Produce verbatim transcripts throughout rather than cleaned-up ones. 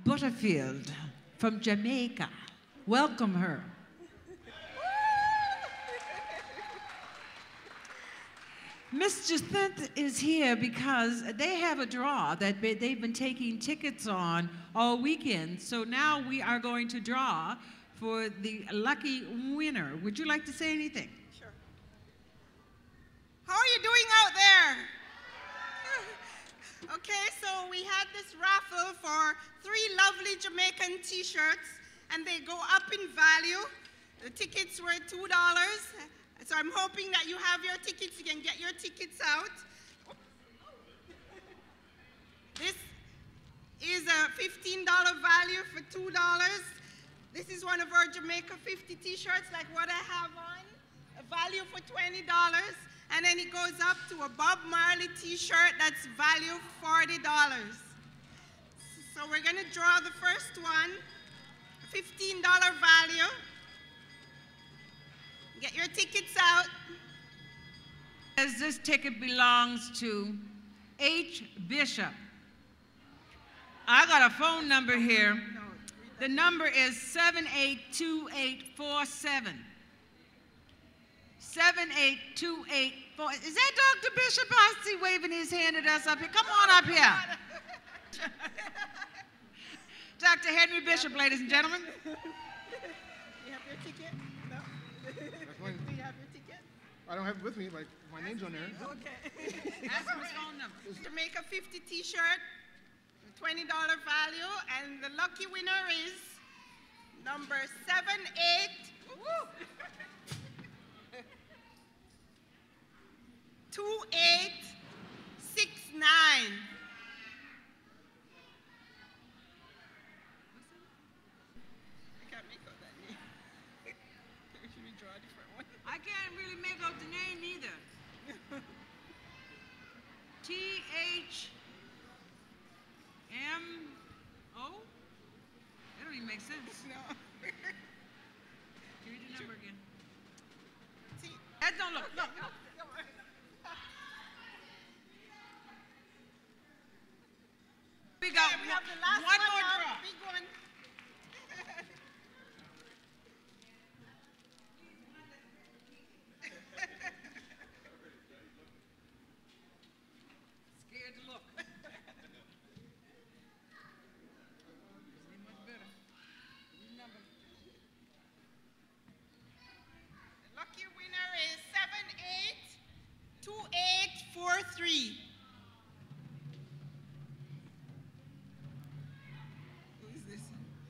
Butterfield from Jamaica. Welcome her. Miss Jacinth is here because they have a draw that they've been taking tickets on all weekend. So now we are going to draw for the lucky winner. Would you like to say anything? Sure. How are you doing out there? Okay, so we had this raffle for three lovely Jamaican t-shirts, and they go up in value. The tickets were two dollars. So I'm hoping that you have your tickets. You can get your tickets out. This is a fifteen dollar value for two dollars. This is one of our Jamaica fifty t-shirts like what I have on, a value for twenty dollars. And then it goes up to a Bob Marley t-shirt that's value forty dollars. So we're gonna draw the first one, a fifteen dollar value. Get your tickets out. As this ticket belongs to H. Bishop. I got a phone number here. The number is seven eight two eight four seven. seven eight two eight four. Is that Doctor Bishop? I see waving his hand at us up here. Come on up here. Doctor Henry Bishop, ladies and gentlemen. You have your ticket? No? Do you have your ticket? I don't have it with me, like my name's on there. Okay. Ask him his phone number. Jamaica fifty t-shirt, twenty dollar value, and the lucky winner is number seven eight two eight six nine. I can't make out that name. Should we draw a different one? I can't really make out the name either. T H M O? That don't even make sense. No. Give me the number again. See? That don't look, look. We got Yeah, we have the last one one more now, draw. big one. Scared to look. Ain't much better. Number. The lucky winner is seven eight two eight four three. Who is this?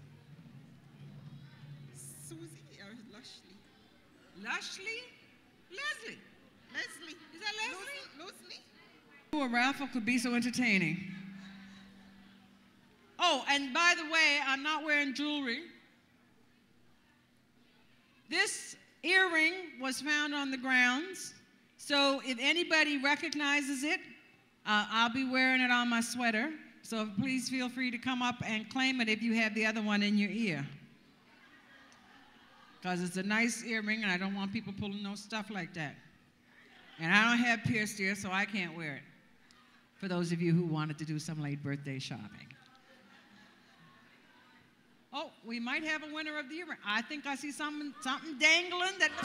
Susie or Lushley? Lushley? Leslie. Leslie. Is that Leslie? Leslie? A raffle could be so entertaining. Oh, and by the way, I'm not wearing jewelry. This earring was found on the grounds, so if anybody recognizes it, uh, I'll be wearing it on my sweater. So please feel free to come up and claim it if you have the other one in your ear. Because it's a nice earring, and I don't want people pulling no stuff like that. And I don't have pierced ears, so I can't wear it. For those of you who wanted to do some late birthday shopping. Oh, we might have a winner of the earring. I think I see something, something dangling that.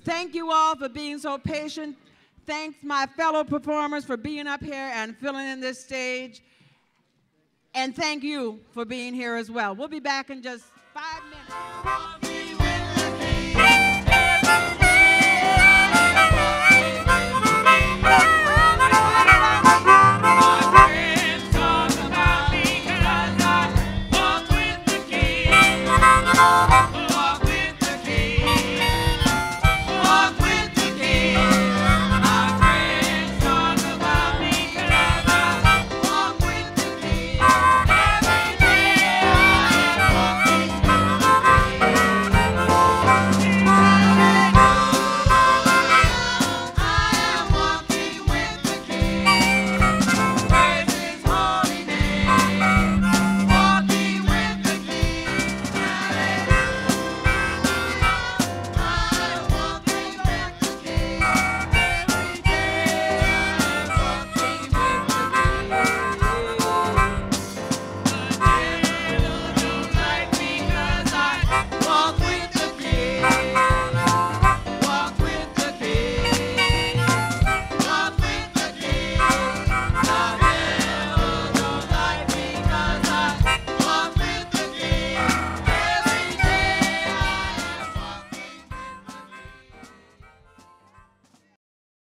Thank you all for being so patient. Thanks my fellow performers for being up here and filling in this stage. And thank you for being here as well. We'll be back in just five minutes. Thank you.